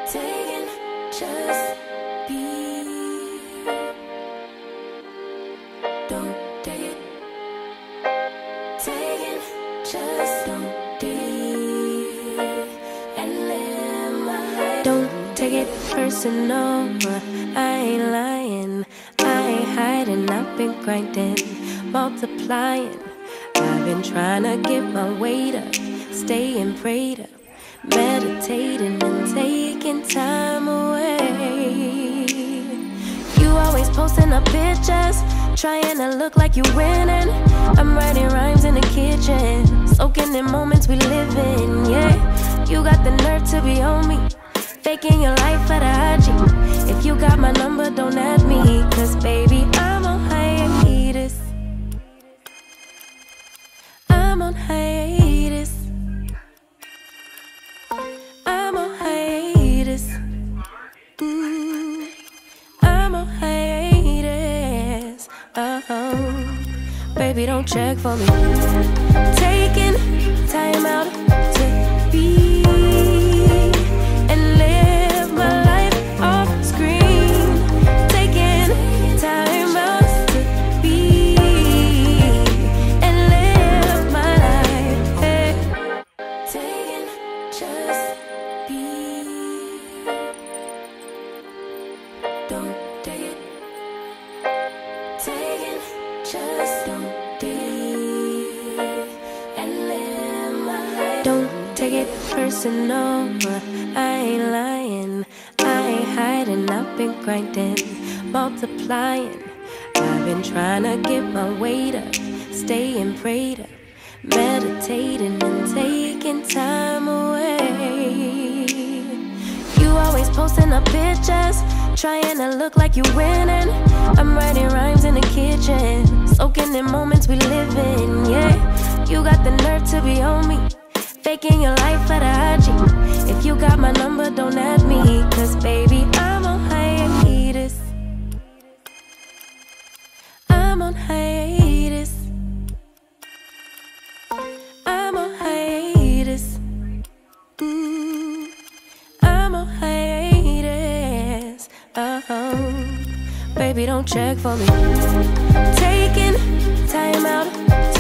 taking, just be. Don't take it. Taking, just don't be. And live my life. Don't take it personal. I ain't lying. I ain't hiding. I've been grinding, multiplying. I've been trying to get my weight up, staying prayed up, meditating and taking time away. You always posting up pictures, trying to look like you winning. I'm writing rhymes in the kitchen, soaking in moments we live in. Yeah, you got the nerve to be on me, faking your life for the IG. If you got my number, don't add me, cause baby, I'm on hiatus. I'm on hiatus. I'm on hiatus. I'm on hiatus. Baby, don't check for me. Taking time out to be and live my life off screen. Taking time out to be and live my life. Hey. Taking, just be. Don't take it. Taking, just don't be. And live my life. Don't take it personal. I ain't lying. I ain't hiding. I've been grinding, multiplying. I've been trying to get my weight up, staying prayed up, meditating and taking time away. You always posting up pictures, trying to look like you winning. I'm writing rhymes in the kitchen, soaking in moments we live in. Yeah, you got the nerve to be on me, faking your life for the IG. If you got my number, don't add me, cause baby, I'm on hiatus. I'm on hiatus. I'm on hiatus. I'm on hiatus. Baby, don't check for me. Taking time out